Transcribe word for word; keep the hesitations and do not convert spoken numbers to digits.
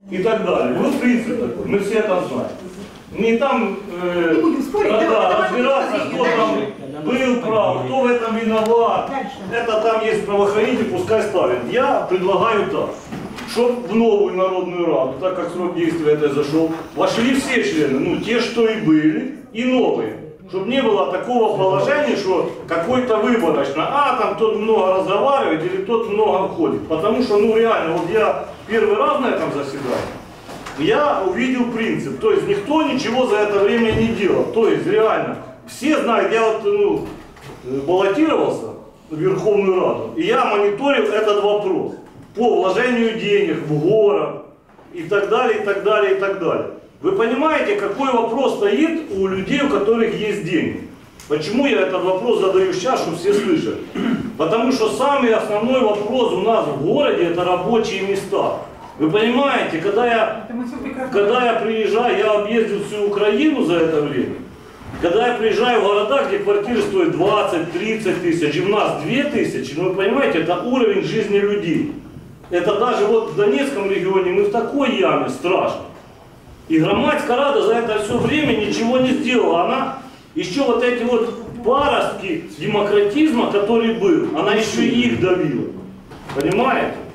и так далее. Вот принцип такой, мы все это знаем. Не там э, Не будем спорить, да, давай, давай, разбираться, давай, кто дальше. там был прав, кто в этом виноват. Дальше. Это там есть правоохранитель, пускай ставят. Я предлагаю так, чтобы в новую Народную Раду, так как срок действия это зашел, вошли все члены, ну те, что и были, и новые. Чтобы не было такого положения, что какой-то выборочно, а там тот много разговаривает или тот много ходит. Потому что, ну реально, вот я первый раз на этом заседании, я увидел принцип. То есть никто ничего за это время не делал. То есть реально, все знают, я вот ну, баллотировался в Верховную Раду, и я мониторил этот вопрос по вложению денег в город и так далее, и так далее, и так далее. Вы понимаете, какой вопрос стоит у людей, у которых есть деньги? Почему я этот вопрос задаю сейчас, чтобы все слышали? Потому что самый основной вопрос у нас в городе – это рабочие места. Вы понимаете, когда я, когда я приезжаю, я объездил всю Украину за это время, когда я приезжаю в города, где квартиры стоят двадцать-тридцать тысяч, и у нас две тысячи, ну вы понимаете, это уровень жизни людей. Это даже вот в Донецком регионе мы в такой яме страшной. И Громадская Рада за это все время ничего не сделала. Она еще вот эти вот паростки демократизма, который был, она еще и их давила. Понимаете?